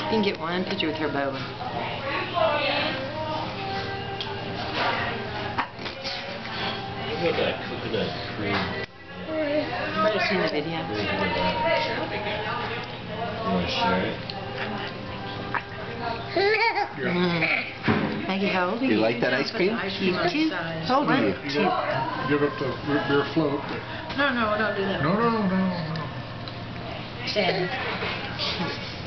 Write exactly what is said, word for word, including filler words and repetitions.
can get one picture with her bow. Look at that coconut cream. Everybody's seen the video. You want to share it? Mm. Maggie, how old are you? You like that ice cream? You two? How old are you? Two. Give up the root beer float. No, no, don't do that. No, no, no, no. Stand.